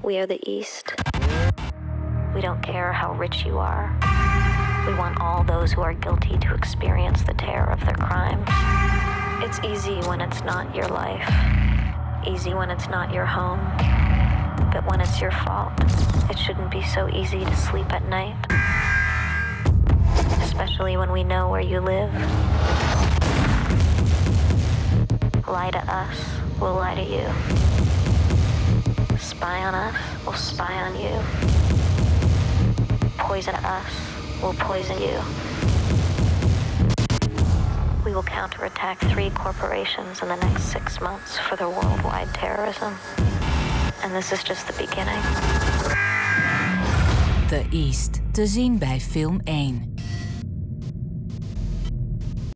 We are the East. We don't care how rich you are. We want all those who are guilty to experience the terror of their crimes. It's easy when it's not your life. Easy when it's not your home. But when it's your fault, it shouldn't be so easy to sleep at night. Especially when we know where you live. Lie to us, we'll lie to you. Spy on us, we'll spy on you. Poison us, we'll poison you. We will counterattack 3 corporations in the next 6 months for their worldwide terrorism. And this is just the beginning. The East, te zien bij Film 1.